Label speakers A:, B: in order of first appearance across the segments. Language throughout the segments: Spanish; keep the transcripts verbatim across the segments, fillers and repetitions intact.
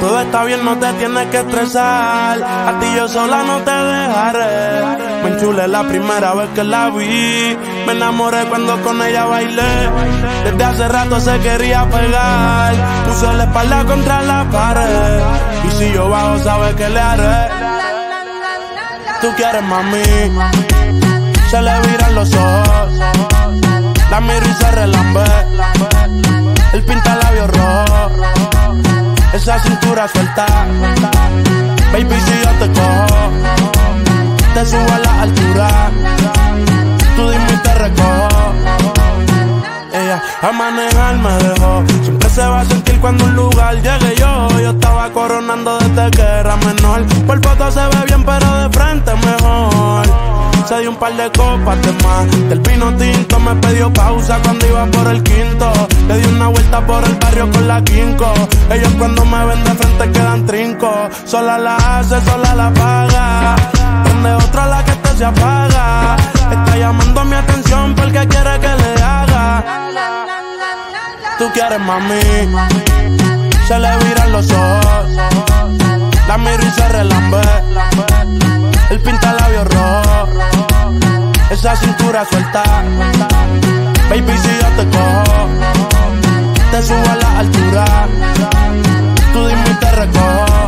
A: Todo está bien, no te tienes que estresar. A ti yo sola no te dejaré. Me enchulé la primera vez que la vi. Me enamoré cuando con ella bailé. Desde hace rato se quería pegar. Puso la espalda contra la pared. Y si yo bajo, sabes que le haré. Tú quieres, mami. Se le viran los ojos. La miro y se relambe. El pinta labios rojo. Esa cintura suelta. Baby, si yo te cojo, te subo a la altura. Tú dime y te recojo. Ella a manejar me dejó. Siempre se va a sentir cuando un lugar llegue yo. Yo estaba coronando desde que era menor. Por foto se ve bien, pero de frente mejor. Se dio un par de copas de más. Del vino tinto me pidió pausa cuando iba por el quinto. Le di una vuelta por el barrio con la quinco. Ellos cuando me ven de frente quedan trinco. Sola la hace, sola la paga. Prende otra la que esta se apaga. Está llamando mi atención porque quiere que le haga. Tú quieres, mami. Se le viran los ojos. La miro y se relambe. El pinta labios rojo. Esa cintura suelta. Baby, si yo te cojo, te subo a la altura. Tú dime y te recojo.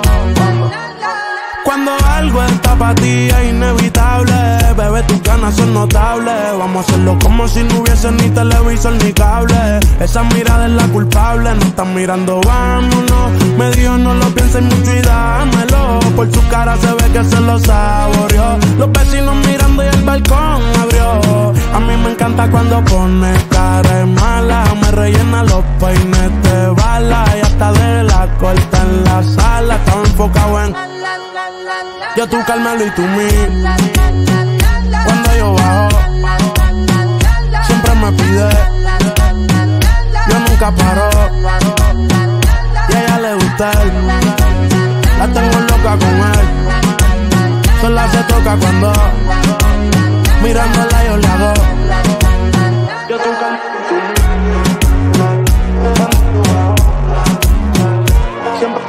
A: Cuando algo está para ti es inevitable. Bebé, tus ganas son notables. Vamos a hacerlo como si no hubiese ni televisor ni cable. Esa mirada es la culpable. No están mirando, vámonos. Me dijo no lo pienses mucho y dámelo. Por su cara se ve que se lo saboreó. Los vecinos mirando y el balcón abrió. A mí me encanta cuando pone cara de mala. Me rellena los peines de bala. Y hasta de la corta en la sala. Estaba enfocado en yo, tú, Carmelo y tú, mí. Cuando yo bajo, siempre me pide. Yo nunca paro. Y a ella le gusta él. La tengo loca con él. Sola se toca cuando mirándola yo le hago. Yo, tú, Carmelo y tú, mí. Siempre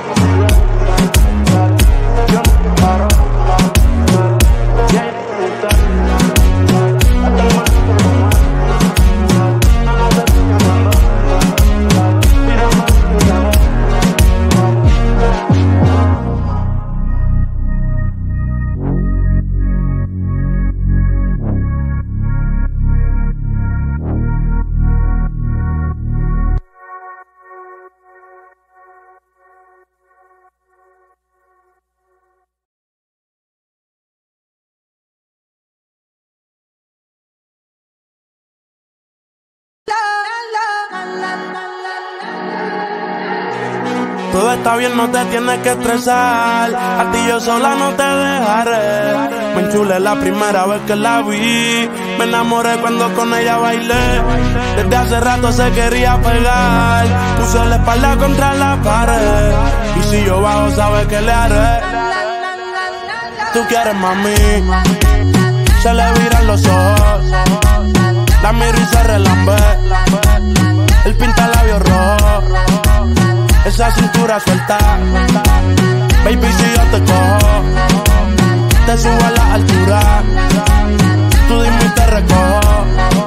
A: todo está bien, no te tienes que estresar. A ti yo sola no te dejaré. Me enchulé la primera vez que la vi. Me enamoré cuando con ella bailé. Desde hace rato se quería pegar. Puso la espalda contra la pared. Y si yo bajo, sabes que le haré. Tú quieres, mami. Se le viran los ojos. La miro y se relambe. El pinta labios rojo. Esa cintura suelta. Baby, si yo te cojo, te subo a la altura. Tú dime y te recojo.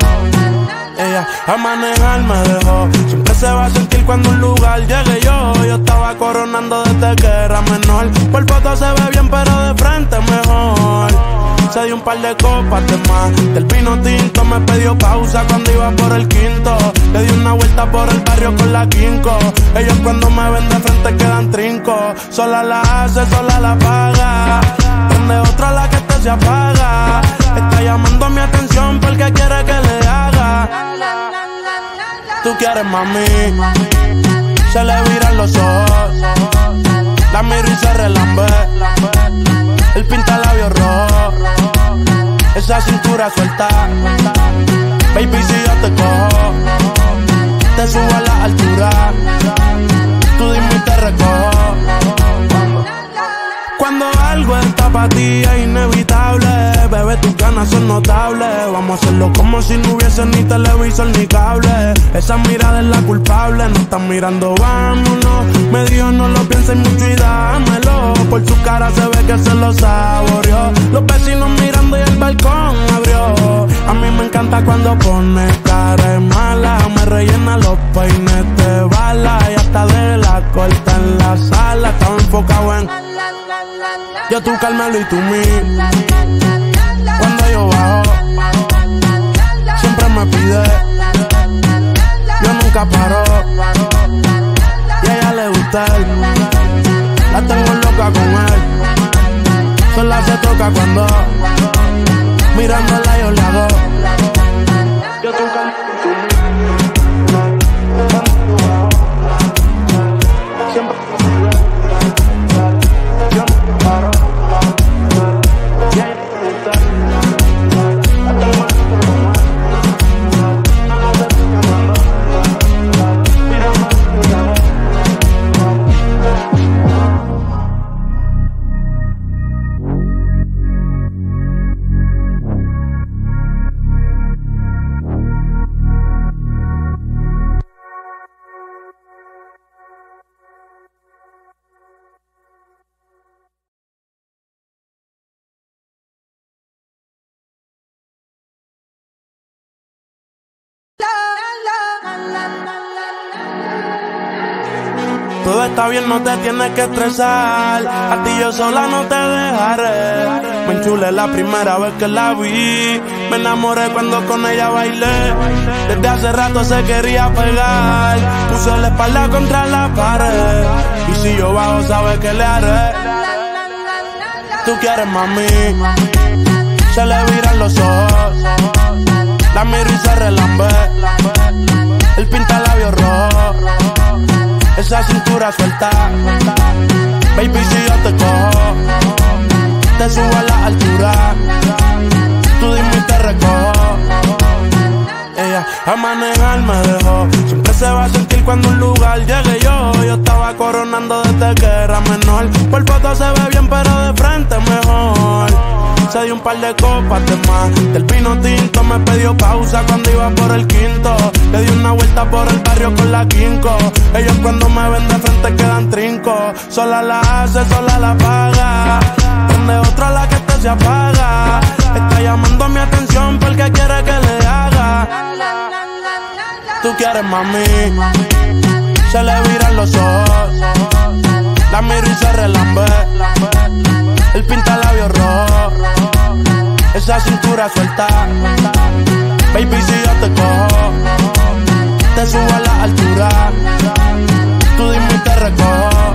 A: Ella a manejar me dejó. Siempre se va a sentir cuando un lugar llegue yo. Yo estaba coronando desde que era menor. Por foto se ve bien, pero de frente mejor. Se dio un par de copas de más. Del vino tinto me pidió pausa cuando iba por el quinto. Le di una vuelta por el barrio con la quinco. Ellos cuando me ven de frente quedan trinco. Sola la hace, sola la paga. Prende otra la que esta se apaga. Está llamando mi atención porque quiere que le haga. Tú quieres, mami. Se le viran los ojos. La miro y se relambe. El pinta labios rojo. Esa cintura suelta. Baby, si yo te cojo, te subo a la altura. Tú dime y te recojo. Cuando algo está para ti es inevitable. Bebé, tus ganas ganas son notables. Vamos a hacerlo como si no hubiese ni televisor ni cable. Esa mirada es la culpable, no están mirando, vámonos. Me dijo no lo pienses mucho y dámelo. Por su cara se ve que se lo saboreó. Los vecinos mirando y el balcón abrió. A mí me encanta cuando pone cara de mala. Me rellena los peines de bala. Y hasta de la corta en la sala. Estaba enfocado en yo tú Carmelo y tú mí. Cuando yo bajo siempre me pide. Yo nunca paro. Y a ella le gusta él. La tengo loca con él. Sola se toca cuando mirándola yo le hago. Yo tú Carmelo y tú mí. Siempre yo nunca paro. Y a ella le gusta él. La tengo loca con él. Todo está bien, no te tienes que estresar. A ti yo sola no te dejaré. Me enchulé la primera vez que la vi. Me enamoré cuando con ella bailé. Desde hace rato se quería pegar. Puso la espalda contra la pared. Y si yo bajo, sabes que le haré. Tú quieres, mami. Se le viran los ojos. La miro y se relambe. El pinta labios rojo. Esa cintura suelta. Baby, si yo te cojo, te subo a la altura. Tú dime y te recojo. Ella a manejar me dejó. Siempre se va a sentir cuando un lugar llegue yo. Yo estaba coronando desde que era menor. Por foto se ve bien pero de frente mejor. Se dio un par de copas de más. Del vino tinto me pidió pausa cuando iba por el quinto. Le di una vuelta por el barrio con la quinco. Ellos cuando me ven de frente quedan trinco. Sola la hace, sola la paga. Donde otra la que este se apaga. Está llamando mi atención porque quiere que le haga. Tú quieres, mami. Se le viran los ojos. La miro y se relambe. El pinta labios rojo. Esa cintura suelta. Baby, si yo te cojo, te subo a la altura. Tú dime y te recojo.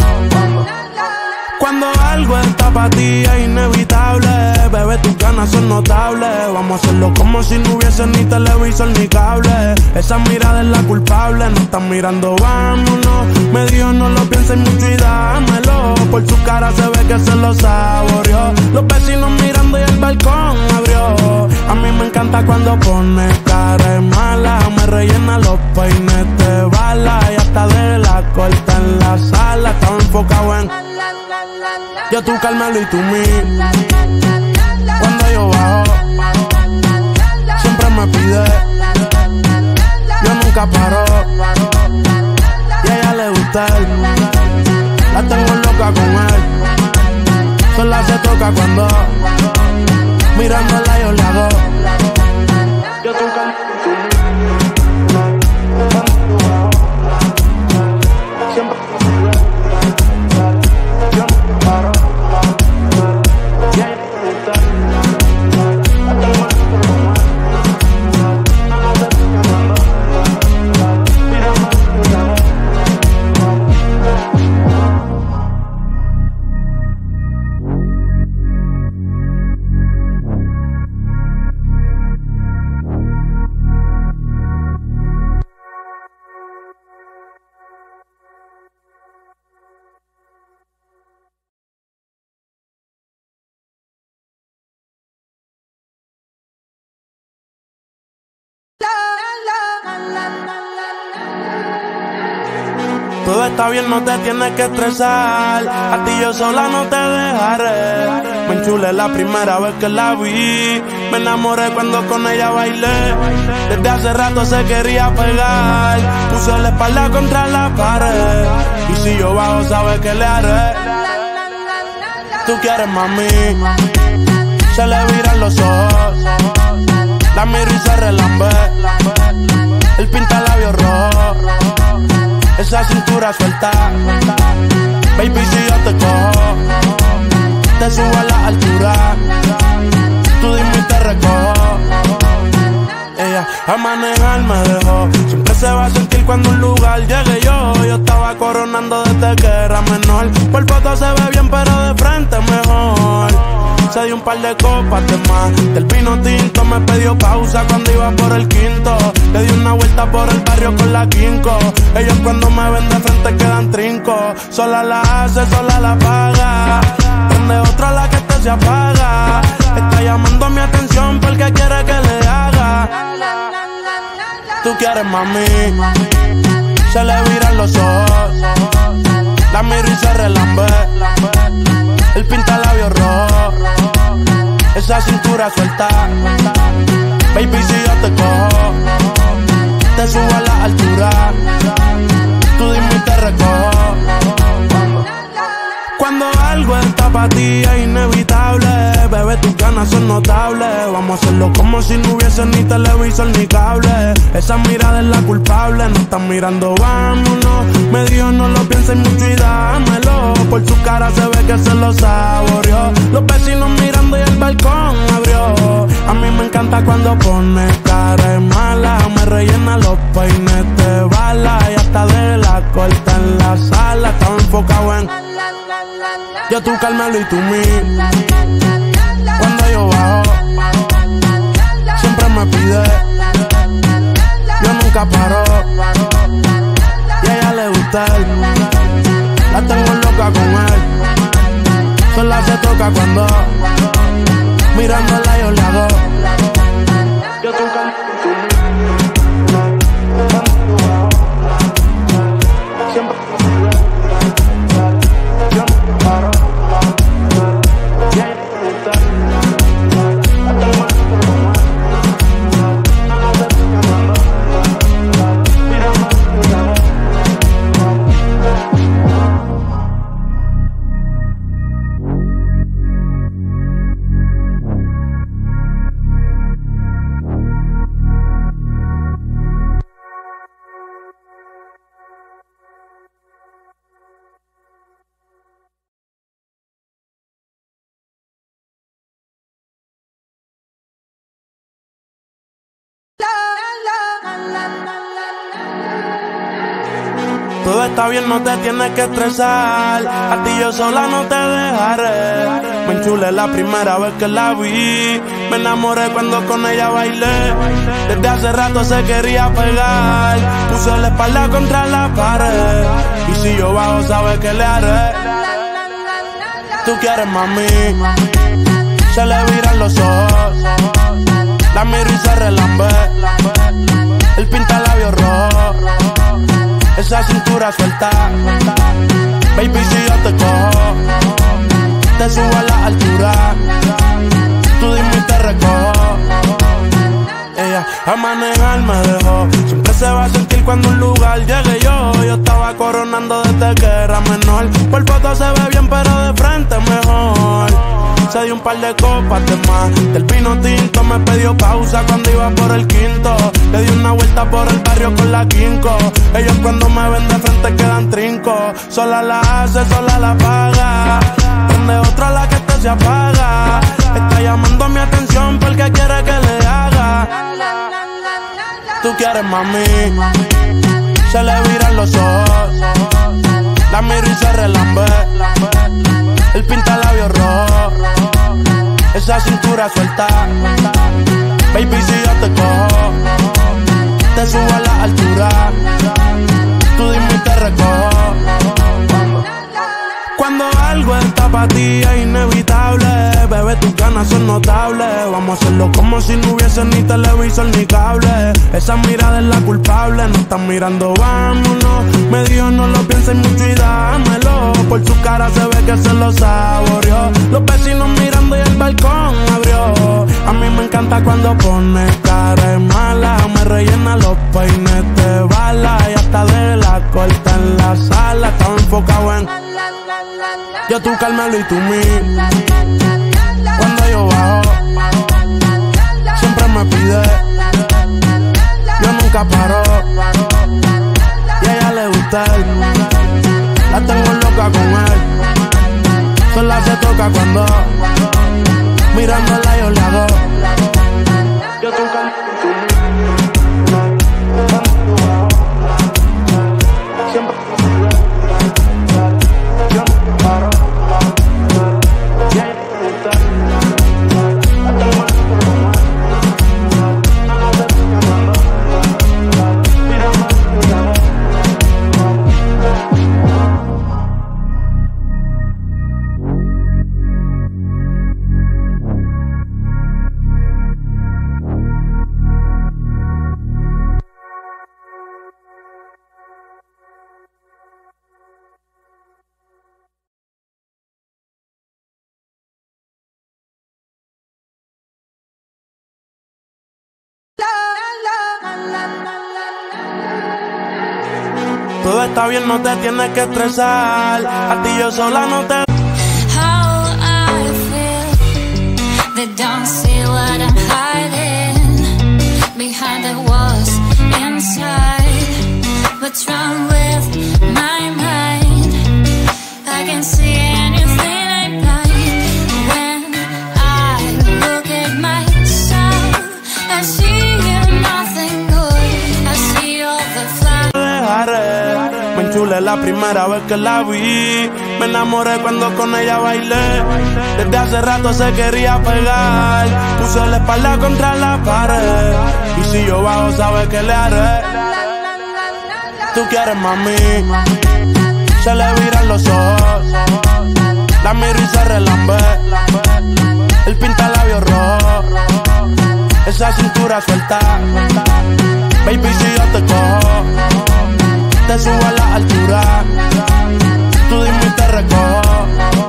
A: Cuando algo está para ti es inevitable. Bebé, tus ganas son notables. Vamos a hacerlo como si no hubiese ni televisor ni cable. Esa mirada es la culpable, no están mirando, vámonos. Me dijo no lo pienses mucho y dámelo. Por su cara se ve que se lo saboreó. Los vecinos mirando y el balcón abrió. A mí me encanta cuando pone cara de mala. Me rellena los peines de bala. Y hasta de la corta en la sala. Estaba enfocado en yo tú Carmelo y tú mí. Cuando yo bajo siempre me pide. Yo nunca paro. Y a ella le gusta él. La tengo loca con él. Sola se toca cuando mirándola yo le hago. Yo tú Carmelo y tú mí. Siempre yo nunca paro. Todo está bien, no te tienes que estresar. A ti yo sola no te dejaré. Me enchulé la primera vez que la vi. Me enamoré cuando con ella bailé. Desde hace rato se quería pegar. Puso la espalda contra la pared. Y si yo bajo, sabes que le haré. Tú quieres, mami. Se le viran los ojos. La miro y se relambe. El pinta labios rojo. Esa cintura suelta. Baby, si yo te cojo, te subo a la altura. Tú dime y te recojo. Ella a manejar me dejó. Siempre se va a sentir cuando un lugar llegue yo. Yo estaba coronando desde que era menor. Por foto se ve bien, pero de frente mejor. Se dio un par de copas de más. Del vino tinto me pidió pausa cuando iba por el quinto. Le di una vuelta por el barrio con la quinco. Ellos cuando me ven de frente quedan trinco. Sola la hace, sola la paga. Prende otra la que esta se apaga. Está llamando mi atención porque quiere que le haga. Tú quieres, mami. Se le viran los ojos. La miro y se relambe. El pinta labios rojo. Esa cintura suelta. Baby, si yo te cojo, te subo a la altura. Tú dime y te recojo. Cuando algo está para ti es inevitable. Bebé, tus ganas son notables. Vamos a hacerlo como si no hubiese ni televisor ni cable. Esa mirada es la culpable. No están mirando, vámonos. Me dijo no lo pienses mucho y dámelo. Por su cara se ve que se lo saboreó. Los vecinos mirando y el balcón abrió. A mí me encanta cuando pone cara de mala. Me rellena los peines de bala. Y hasta de la corta en la sala. Estaba enfocado en yo, tú, Carmelo y tú, mí. Cuando yo bajo, siempre me pide. Yo nunca paro. Y a ella le gusta él. La tengo loca con él. Sola se toca cuando mirándola yo le hago. Yo, tú, Carmelo y tú, mí. Siempre todo está bien, no te tienes que estresar. A ti yo sola no te dejaré. Me enchulé la primera vez que la vi. Me enamoré cuando con ella bailé. Desde hace rato se quería pegar. Puso la espalda contra la pared. Y si yo bajo, sabes que le haré. Tú quieres, mami. Se le viran los ojos. La miro y se relambe. El pinta labios rojo. Esa cintura suelta. Baby, si yo te cojo, te subo a la altura. Tú dime y te recojo. Ella a manejar me dejó. Siempre se va a sentir cuando un lugar llegue yo. Yo estaba coronando desde que era menor. Por foto se ve bien, pero de frente mejor. Se dio un par de copas de más. Del vino tinto me pidió pausa cuando iba por el quinto. Le di una vuelta por el barrio con la quinco. Ellos cuando me ven de frente quedan trinco. Sola la hace, sola la paga. Prende otra la que esta se apaga. Está llamando mi atención porque quiere que le haga. Tú quieres, mami. Se le viran los ojos. La miro y se relambe. El pinta labios rojo. Esa cintura suelta. Baby, si yo te cojo, te subo a la altura. Tú dime y te recojo. Cuando algo está para ti es inevitable. Bebé, Bebé, tus ganas son notables. Vamos a hacerlo como si no hubiese ni televisor ni cable. Esa mirada es la culpable, no están mirando, vámonos. Me dijo no lo pienses mucho y dámelo. Por su cara se ve que se lo saboreó. Los vecinos mirando y el balcón abrió. A mí me encanta cuando pone cara de mala. Me rellena los peines de bala. Y hasta de la corta en la sala. Estaba enfocado en yo tú Carmelo y tú mí. Cuando yo bajo siempre me pide. Yo nunca paro. Y a ella le gusta él. La tengo loca con él. Sola se toca cuando mirándola yo le hago. Yo tú Carmelo y tú mí. Siempre yo nunca paro. Y a ella le gusta él. La tengo loca con él. Todo está bien, no te tienes que estresar. A ti yo sola no te.
B: How I feel, they don't see what I'm hiding behind the walls inside. What's wrong with my mind? I can see anything I blind. When I look at myself, I see nothing good. I see all the flaws.
A: Me enchulé la primera vez que la vi. Me enamoré cuando con ella bailé. Desde hace rato se quería pegar. Puso la espalda contra la pared. Y si yo bajo, sabes que le haré. Tú quieres, mami. Se le viran los ojos. La miro y se relambe. El pinta labios rojo. Esa cintura suelta. Baby, si yo te cojo, te subo a la altura. Tú dime y te recojo.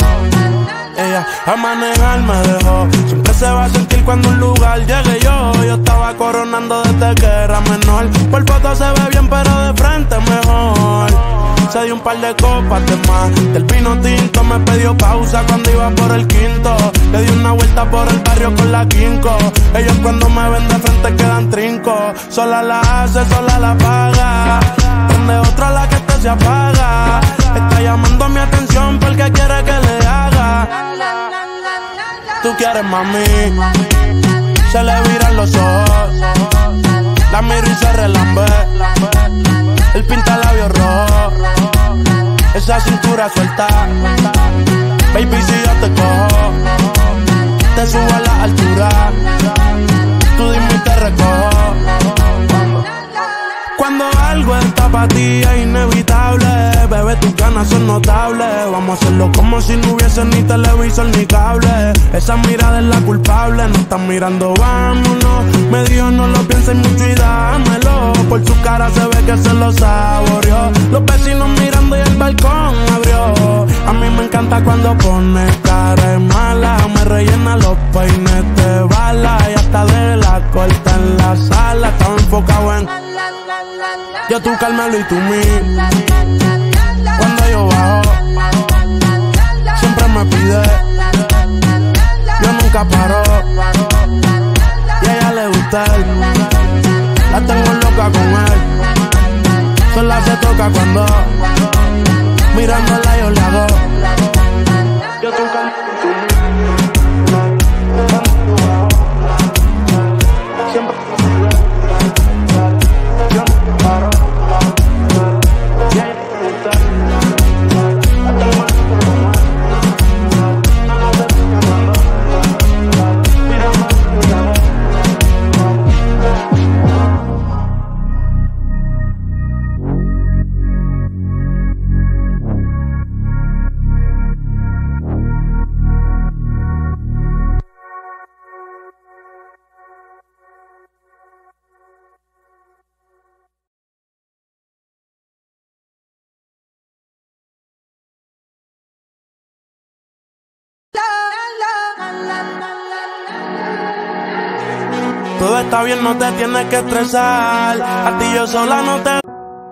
A: Ella a manejar me dejó. Siempre se va a sentir cuando un lugar llegue yo. Yo estaba coronando desde que era menor. Por foto se ve bien pero de frente mejor. Se dio un par de copas de más. Del vino tinto me pidió pausa cuando iba por el quinto. Le di una vuelta por el barrio con la quinco. Ellos cuando me ven de frente quedan trinco. Sola la hace, sola la paga. Prende otra la que este se apaga. Está llamando mi atención porque quiere que le haga. Tú quieres, mami. Se le viran los ojos. La miro y se relambe. El pinta labios rojo. Esa cintura suelta. Baby, si yo te cojo, te subo a la altura. Tú dime y te recojo. Cuando algo está para ti es inevitable. Bebé, tus ganas son notables. Vamos a hacerlo como si no hubiese ni televisor ni cable. Esa mirada es la culpable, no están mirando, vámonos. Me dijo no lo pienses mucho y dámelo. Por su cara se ve que se lo saboreó. Los vecinos mirando y el balcón abrió. A mí me encanta cuando pone cara de mala. Me rellena los peines de bala. Y hasta de la corta en la sala. Estaba enfocado en yo tú Carmelo y tú mí. Cuando yo bajo siempre me pide. Yo nunca paro. Y a ella le gusta él. La tengo loca con él. Sola se toca cuando mirándola yo le hago. Yo tú Carmelo y tú mí. Siempre yo nunca paro. Y a ella le gusta él. La tengo loca con él. No te estoy llamando. Mira más que ya ves. Todo está bien, no te tienes que estresar. A ti yo sola no te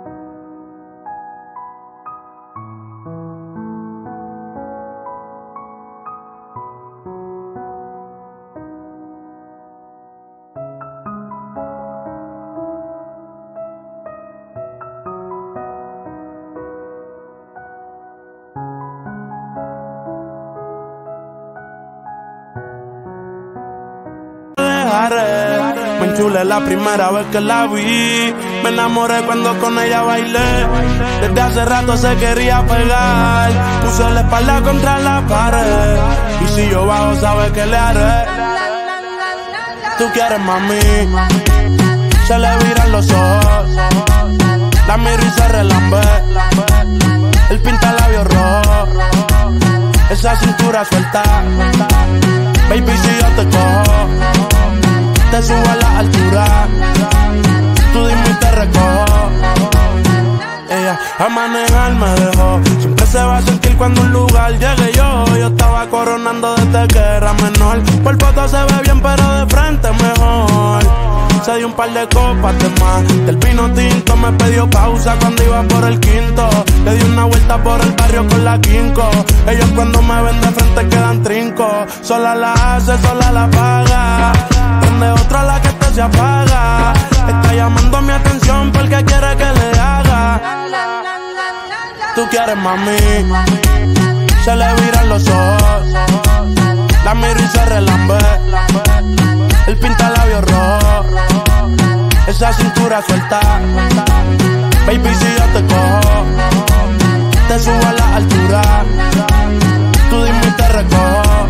A: me enchulé la primera vez que la vi. Me enamoré cuando con ella bailé. Desde hace rato se quería pegar. Puso la espalda contra la pared. Y si yo bajo, sabes que le haré. Tú quieres, mami. Se le viran los ojos. La miro y se relambe. El pinta labios rojo. Esa cintura suelta. Baby, si yo te cojo, te subo a la altura. Tú dime y te recojo. Ella a manejar me dejó. Siempre se va a sentir cuando un lugar llegue yo. Yo estaba coronando desde que era menor. Por foto se ve bien pero de frente mejor. Se dio un par de copas de más. Del vino tinto me pidió pausa cuando iba por el quinto. Le di una vuelta por el barrio con la quinco. Ellos cuando me ven de frente quedan trinco. Sola la hace, sola la paga. Prende otra la que esta se apaga. Está llamando mi atención porque quiere que le haga. Tú quieres, mami. Se le viran los ojos. La miro y se relambe. El pinta labios rojo. Esa cintura suelta. Baby, si yo te cojo, te subo a la altura. Tú dime y te recojo.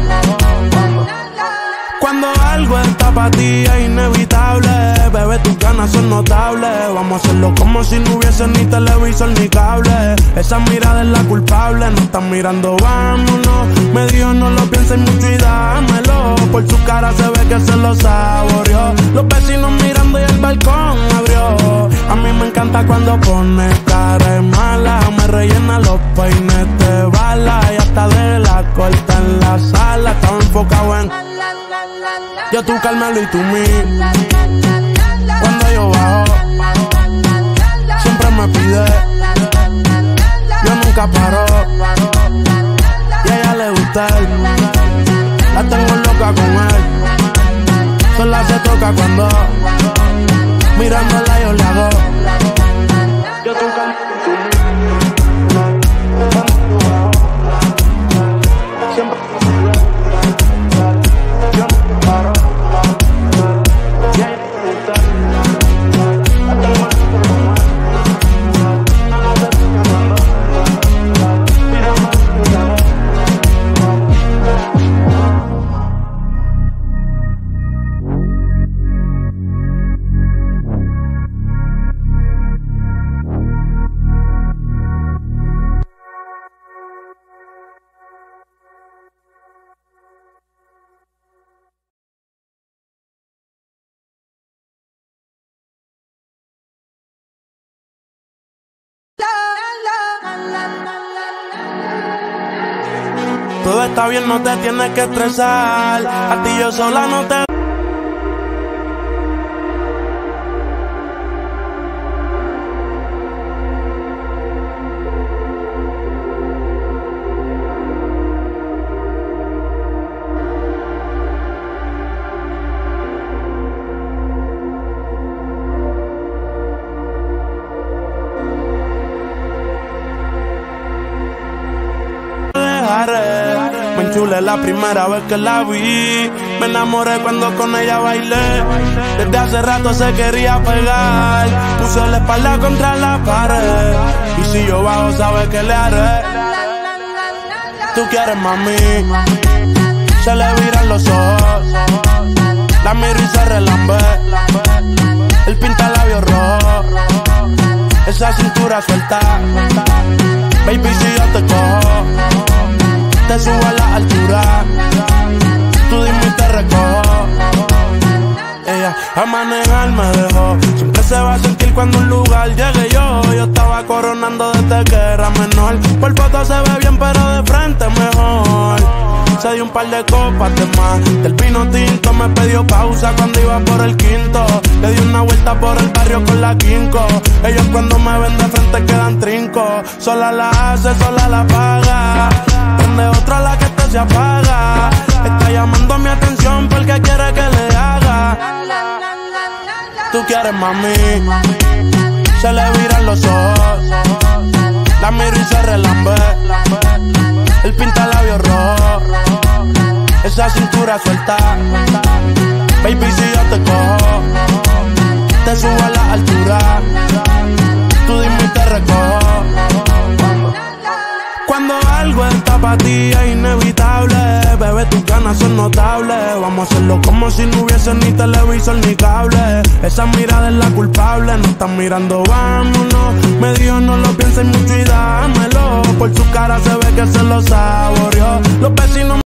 A: Cuando algo está para ti es inevitable. Bebé, tus ganas son notables. Vamos a hacerlo como si no hubiese ni televisor ni cable. Esa mirada es la culpable. No están mirando, vámonos. Me dijo no lo pienses mucho y dámelo. Por su cara se ve que se lo saboreó. Los vecinos mirando y el balcón abrió. A mí me encanta cuando pone cara de mala. Me rellena los peines de bala. Y hasta de la corta en la sala. Estaba enfocado en yo, tú, Carmelo y tú, mí. Cuando yo bajo, siempre me pide. Yo nunca paro. Y a ella le gusta él. La tengo loca con él. Sola se toca cuando mirándola yo le hago. Yo, tú, Carmelo y tú, mí. Cuando yo bajo, siempre me pide. Yo nunca paro. Todo está bien, no te tienes que estresar. A ti yo sola no te... Me enchulé la primera vez que la vi. Me enamoré cuando con ella bailé. Desde hace rato se quería pegar. Puso la espalda contra la pared. Y si yo bajo, sabes que le haré. Tú quieres, mami. Se le viran los ojos. La miro y se relambe. El pinta labios rojo. Esa cintura suelta. Baby, si yo te cojo, te subo a la altura. Tú dime y te recojo. Ella a manejar me dejó. Siempre se va a sentir cuando un lugar llegue yo. Yo estaba coronando desde que era menor. Por foto se ve bien pero de frente mejor. Se dio un un par de copas de más. Del vino tinto me pidió pausa cuando iba por el quinto. Le di una vuelta por el barrio con la quinco. Ellos cuando me ven de frente quedan trinco. Sola la hace, sola la paga. Prende otra la que esta se apaga. Está llamando mi atención porque quiere que le haga. Tú quieres, mami. Se le viran los ojos. La miro y se relambe. El pinta labios rojo. Esa cintura suelta. Baby, si yo te cojo, te subo a la altura. Tú dime y te recojo. Cuando algo está para ti es inevitable. Bebé, tus ganas son notables. Vamos a hacerlo como si no hubiese ni televisor ni cable. Esa mirada es la culpable. No están mirando, vámonos. Me dijo no lo pienses mucho y dámelo. Por su cara se ve que se lo saboreó. Los vecinos